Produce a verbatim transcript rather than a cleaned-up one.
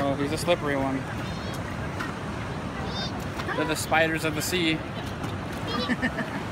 Oh, he's a slippery one. They're the spiders of the sea.